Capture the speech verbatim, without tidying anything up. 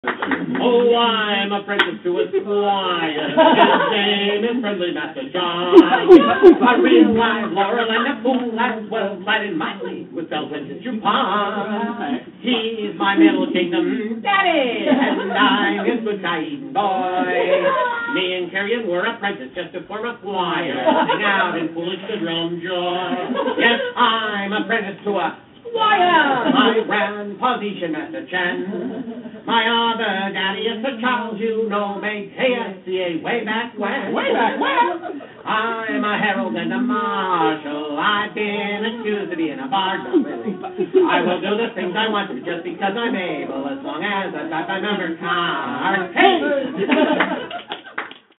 Oh, I'm apprenticed to a squire. His name is friendly Master John. A real live Laurel and a fool that's well sighted my league with Belton's Jupon. He's my middle kingdom daddy, and I'm his good Cain boy. Me and Carrion were apprenticed just to form a choir, sing out in foolish good realm joy. Yes, I'm apprenticed to a squire. My grandpa's Asian Master Chen. My other daddy is Sir Charles, you know, made K S C A way back when. Way back when? I'm a herald and a marshal. I've been accused of being a bard, but really, I will do the things I want to just because I'm able, as long as I've got my number card. Hey!